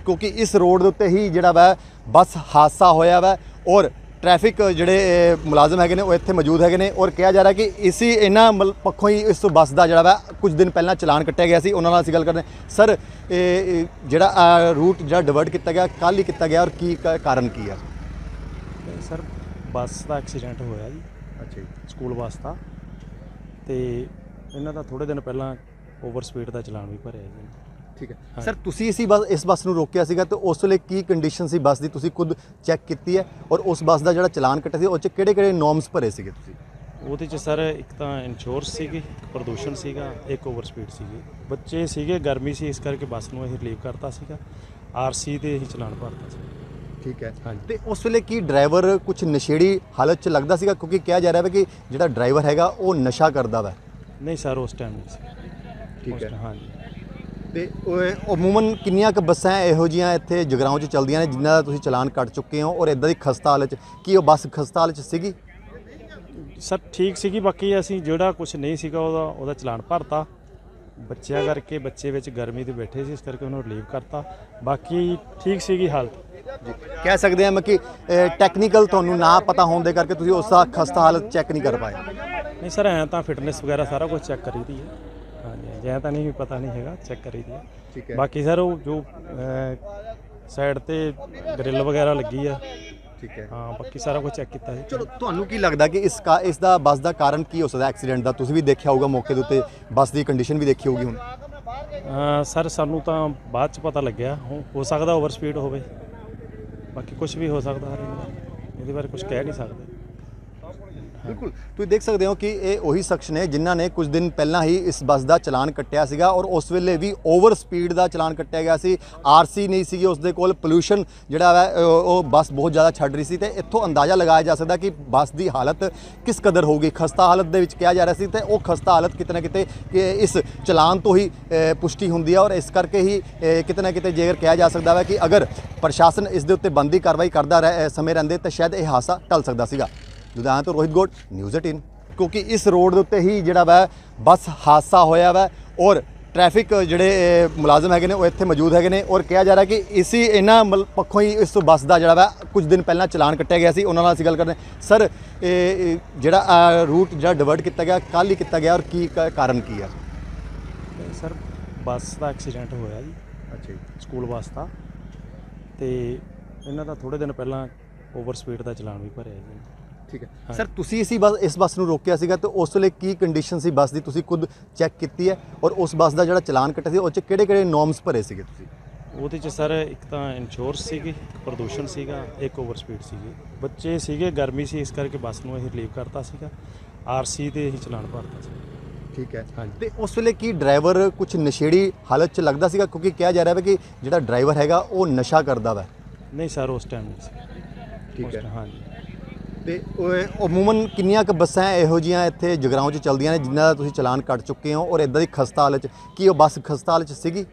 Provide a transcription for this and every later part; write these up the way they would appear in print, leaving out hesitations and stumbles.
क्योंकि इस रोड के उत्ते ही जिहड़ा वा बस हादसा होया वा और ट्रैफिक जिहड़े मुलाजम हैगे ने वो इत्थे मौजूद हैगे ने और कहा जा रहा है कि इसी इन्हां पक्षों ही इस बस का जिहड़ा वा कुछ दिन पहला चलान कट्टिया गया सी। उन्हां नाल असीं गल करदे सर, जिहड़ा रूट जिहड़ा डिवर्ट किया गया कल ही किया गया और की कारण की है? सर बस का एक्सीडेंट होया जी। अच्छा जी, स्कूल बस का तो इन्हां दा थोड़े दिन पहला ओवर स्पीड का चलान भी भरिया जी। ठीक है सर, तुसी इस बस नूं रोकिया सीगा तो उस वेले की कंडीशन सी बस की, तुसी खुद चैक की है और उस बस का जिहड़ा चलान कट्टिया सी उस किहड़े नॉर्म्स भरे सीगे तुसी? ਉਹਦੇ 'ਚ सर एक तो इंश्योरेंस सीगी, प्रदूषण सीगा, एक ओवर स्पीड सीगी। बच्चे सीगे, गर्मी सी, इस करके बस नूं असीं रिलीव करता सीगा, आरसी ते ही चलान भरता सी। ठीक है हाँ तो उस वेले की ड्राइवर कुछ नशेड़ी हालत च लगता सीगा, क्योंकि कहा जा रहा है कि जिहड़ा ड्राइवर हैगा वो नशा करदा वा? नहीं सर उस टाइम नहीं सी। ठीक है हाँ जी। तो अमूमन किन्नियां क बसां इहो जिहियां इत्थे जगराऊं च चलदियां ने जिन्हां दा तुसीं चलान कट चुके हो और इदां दी खस्ता हालत च की वो बस खस्ता हालत च सीगी? सर ठीक सीगी, बाकी असीं ਜਿਹੜਾ कुछ नहीं सीगा ਉਹਦਾ ਚਲਾਨ ਭਰਤਾ। ਬੱਚਿਆਂ ਕਰਕੇ ਬੱਚੇ ਵਿੱਚ ਗਰਮੀ ਦੇ ਬੈਠੇ ਸੀ, ਇਸ ਕਰਕੇ ਉਹਨੂੰ ਰਿਲੀਵ ਕਰਤਾ। ਬਾਕੀ ਠੀਕ ਸੀਗੀ ਹਾਲਤ जी कह सकते हैं कि टैक्नीकल तुहानूं ना पता होने दे करके तुसीं उसका खस्ता हालत चैक नहीं कर पाए? नहीं सर ऐ ਤਾਂ ਫਿਟਨੈਸ ਵਗੈਰਾ ਸਾਰਾ ਕੁਝ ਚੈੱਕ ਕਰੀ ਦੀ ਹੈ। ਹਾਂਜੀ ਐ ਤਾਂ ਨਹੀਂ ਪਤਾ ਨਹੀਂ ਹੈਗਾ, ਚੈੱਕ ਕਰੀ ਦੀ ਹੈ। ठीक है, ਬਾਕੀ ਸਰ ਉਹ ਜੋ ਸਾਈਡ ਤੇ ਗ੍ਰਿਲ ਵਗੈਰਾ ਲੱਗੀ ਆ। ठीक है। ਹਾਂ ਬਾਕੀ ਸਾਰਾ ਕੁਝ ਚੈੱਕ ਕੀਤਾ ਹੈ। ਚਲੋ ਤੁਹਾਨੂੰ ਕੀ ਲੱਗਦਾ ਕਿ ਇਸ ਦਾ ਬੱਸ ਦਾ ਕਾਰਨ ਕੀ ਹੋ ਸਕਦਾ ਐਕਸੀਡੈਂਟ ਦਾ? ਤੁਸੀਂ ਵੀ ਦੇਖਿਆ ਹੋਊਗਾ ਮੌਕੇ ਦੇ ਉੱਤੇ, ਬੱਸ ਦੀ ਕੰਡੀਸ਼ਨ ਵੀ ਦੇਖੀ ਹੋਊਗੀ ਹੁਣ। ਸਰ ਸਾਨੂੰ ਤਾਂ ਬਾਅਦ ਚ ਪਤਾ ਲੱਗਿਆ, ਹੋ ਸਕਦਾ ਓਵਰ ਸਪੀਡ ਹੋਵੇ, ਬਾਕੀ ਕੁਝ ਵੀ ਹੋ ਸਕਦਾ ਹਰ ਇਹਦੇ ਬਾਰੇ ਕੁਝ ਕਹਿ ਨਹੀਂ ਸਕਦੇ। बिल्कुल तुसीं देख सकते हो कि ये वही शख्स ने जिन्हों ने कुछ दिन पहला ही इस बस का चलान कट्टिया सीगा और उस वेले भी ओवर स्पीड का चलान कट्टिया गया सी। आरसी नहीं सी उसदे कोल, पोल्यूशन जिहड़ा है वो बस बहुत ज़्यादा छड्ड रही सी। ते इत्थों अंदाज़ा लगाया जा सकता कि बस की हालत किस कदर होगी। खस्ता हालत दे विच कहा जा रहा सी ते वो खस्ता हालत किते ना किते कि इस चलान तो ही पुष्टि होंदी है और इस करके ही किते ना किते जेकर कहा जा सकता है कि अगर प्रशासन इस दे उत्ते बनदी कार्रवाई करता समय रहिंदे तो शायद यह हादसा टल सकता सीगा। लुधियाना तो रोहित गोट, न्यूज़ 18। क्योंकि इस रोड के उत्ते ही जिहड़ा वा बस हादसा होया वा और ट्रैफिक जिहड़े मुलाजम हैगे ने वो इत्थे मौजूद हैगे ने और कहा जा रहा है कि इसी इन्हां पक्षों ही इस बस का जिहड़ा वा कुछ दिन पहला चलान कट्टिया गया सी। उन्हां नाल असीं गल करदे सर, जिहड़ा रूट जिहड़ा डिवर्ट किया गया कल ही किया गया और की कारण की है? सर बस का एक्सीडेंट होया जी। अच्छा जी, स्कूल बस का तो इन्हां दा थोड़े दिन पहला ओवर स्पीड का चलान भी भरिया जी। ठीक है सर, तुसी इस बस नूं रोकिया सीगा तो उस वेले की कंडीशन सी बस की, तुसी खुद चैक की है और उस बस का जिहड़ा चलान कट्टिया सी उस किहड़े नॉर्म्स भरे सीगे तुसी? ਉਹਦੇ 'ਚ ਸਰ ਇੱਕ ਤਾਂ ਇੰਸ਼ੋਰੈਂਸ ਸੀਗੀ, ਪ੍ਰਦੂਸ਼ਣ ਸੀਗਾ, ਇੱਕ ਓਵਰ ਸਪੀਡ ਸੀਗੀ। ਬੱਚੇ ਸੀਗੇ, ਗਰਮੀ ਸੀ, ਇਸ ਕਰਕੇ ਬੱਸ ਨੂੰ ਅਸੀਂ ਰਿਲੀਵ ਕਰਤਾ ਸੀਗਾ, ਆਰਸੀ ਤੇ ਹੀ ਚਲਾਨ ਭਰਤਾ ਸੀ। ठीक है हाँ तो उस वेले की ड्राइवर कुछ नशेड़ी हालत च लगता सीगा, क्योंकि कहा जा रहा है कि जिहड़ा ड्राइवर हैगा वो नशा करदा वा? ਨਹੀਂ ਸਰ ਉਸ ਟਾਈਮ ਨਹੀਂ ਸੀ। ठीक है। हाँ जी। तो अमूमन किन्नियां क बसां इहो जिहियां इत्थे जगराऊं च चलदियां ने जिन्हां दा तुसीं चलान कट चुके हो और इदां दी खस्ता हालत च की वो बस खस्ता हालत च सीगी?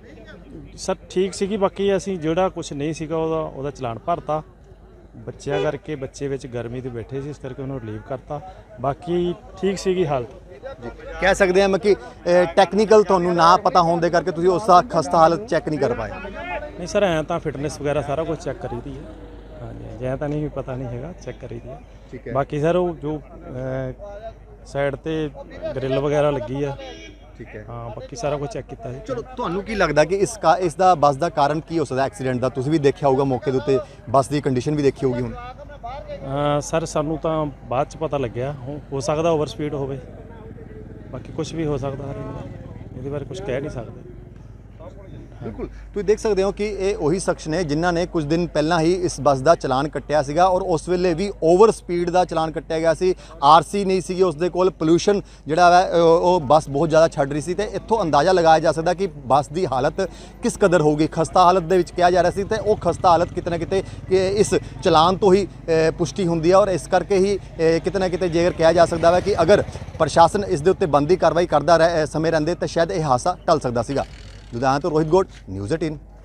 ਸਰ ਠੀਕ ਸੀਗੀ, ਬਾਕੀ ਅਸੀਂ ਜਿਹੜਾ ਕੁਝ ਨਹੀਂ ਸੀਗਾ ਉਹਦਾ ਚਲਾਨ ਭਰਤਾ। ਬੱਚਿਆਂ ਕਰਕੇ ਬੱਚੇ ਵਿੱਚ ਗਰਮੀ ਦੇ ਬੈਠੇ ਸੀ, ਇਸ ਕਰਕੇ ਉਹਨੂੰ ਰਿਲੀਵ ਕਰਤਾ। ਬਾਕੀ ਠੀਕ ਸੀਗੀ ਹਾਲਤ जी कह सकते हैं कि टैक्नीकल तुहानूं ना पता होने दे करके तुसीं उसका खस्ता हालत चैक नहीं कर पाए? ਨਹੀਂ ਸਰ ਐ ਤਾਂ ਫਿਟਨੈਸ ਵਗੈਰਾ ਸਾਰਾ ਕੁਝ ਚੈੱਕ ਕਰੀ ਦੀ ਹੈ। ਹਾਂਜੀ ਐ ਤਾਂ ਨਹੀਂ ਪਤਾ ਨਹੀਂ ਹੈਗਾ, ਚੈੱਕ ਕਰੀ ਦੀ ਹੈ। ठीक है, ਬਾਕੀ ਸਰ ਉਹ ਜੋ ਸਾਈਡ ਤੇ ਗ੍ਰਿਲ ਵਗੈਰਾ ਲੱਗੀ ਆ। ठीक है। ਹਾਂ ਬਾਕੀ ਸਾਰਾ ਕੁਝ ਚੈੱਕ ਕੀਤਾ ਹੈ। ਚਲੋ ਤੁਹਾਨੂੰ ਕੀ ਲੱਗਦਾ ਕਿ ਇਸ ਦਾ ਬੱਸ ਦਾ ਕਾਰਨ ਕੀ ਹੋ ਸਕਦਾ ਐਕਸੀਡੈਂਟ ਦਾ? ਤੁਸੀਂ ਵੀ ਦੇਖਿਆ ਹੋਊਗਾ ਮੌਕੇ ਦੇ ਉੱਤੇ, ਬੱਸ ਦੀ ਕੰਡੀਸ਼ਨ ਵੀ ਦੇਖੀ ਹੋਊਗੀ ਹੁਣ। ਸਰ ਸਾਨੂੰ ਤਾਂ ਬਾਅਦ ਚ ਪਤਾ ਲੱਗਿਆ, ਹੋ ਸਕਦਾ ਓਵਰ ਸਪੀਡ ਹੋਵੇ, ਬਾਕੀ ਕੁਝ ਵੀ ਹੋ ਸਕਦਾ ਹਰ ਇਹਦੇ ਬਾਰੇ ਕੁਝ ਕਹਿ ਨਹੀਂ ਸਕਦੇ। बिल्कुल तुसीं देख सकते हो कि ये वही शख्स ने जिन्हों ने कुछ दिन पहला ही इस बस का चलान कट्टिया सीगा और उस वेले भी ओवर स्पीड का चलान कट्टिया गया सी। आरसी नहीं सी उसदे कोल, पोल्यूशन जिहड़ा है वो बस बहुत ज़्यादा छड्ड रही सी। ते इत्थों अंदाज़ा लगाया जा सकता कि बस की हालत किस कदर होगी। खस्ता हालत दे विच कहा जा रहा सी ते वो खस्ता हालत किते ना किते कि इस चलान तो ही पुष्टि होंदी है और इस करके ही किते ना किते जेकर कहा जा सकता है कि अगर प्रशासन इस दे उत्ते बनदी कार्रवाई करता समय रहिंदे तो शायद यह हादसा टल सकता सीगा। लुधियाना तो रोहित गोट, न्यूज़ 18।